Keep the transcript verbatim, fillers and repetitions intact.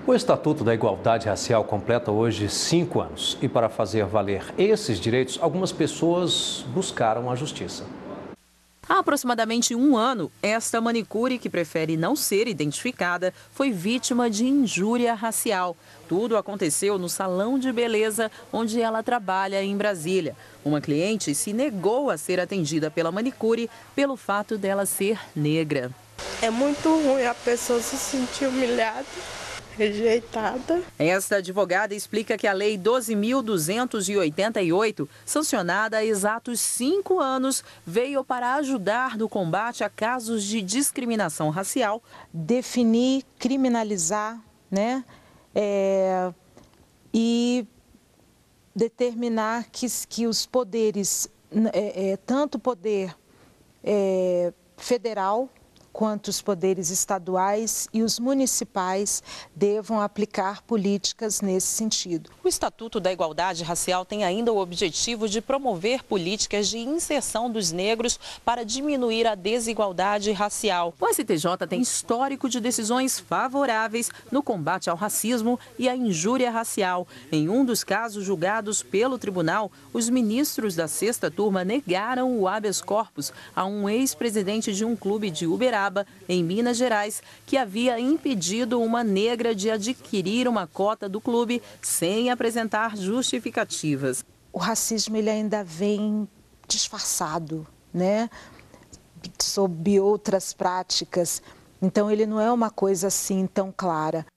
O Estatuto da Igualdade Racial completa hoje cinco anos. E para fazer valer esses direitos, algumas pessoas buscaram a justiça. Há aproximadamente um ano, esta manicure, que prefere não ser identificada, foi vítima de injúria racial. Tudo aconteceu no salão de beleza onde ela trabalha em Brasília. Uma cliente se negou a ser atendida pela manicure pelo fato dela ser negra. É muito ruim a pessoa se sentir humilhada, rejeitada. Esta advogada explica que a Lei doze mil duzentos e oitenta e oito, sancionada há exatos cinco anos, veio para ajudar no combate a casos de discriminação racial. Definir, criminalizar, né, é, e determinar que, que os poderes, é, é, tanto o poder é, federal, quanto os poderes estaduais e os municipais devam aplicar políticas nesse sentido. O Estatuto da Igualdade Racial tem ainda o objetivo de promover políticas de inserção dos negros para diminuir a desigualdade racial. O S T J tem histórico de decisões favoráveis no combate ao racismo e à injúria racial. Em um dos casos julgados pelo tribunal, os ministros da sexta turma negaram o habeas corpus a um ex-presidente de um clube de Uberaba, em Minas Gerais, que havia impedido uma negra de adquirir uma cota do clube sem apresentar justificativas. O racismo ele ainda vem disfarçado, né, sob outras práticas, então ele não é uma coisa assim tão clara.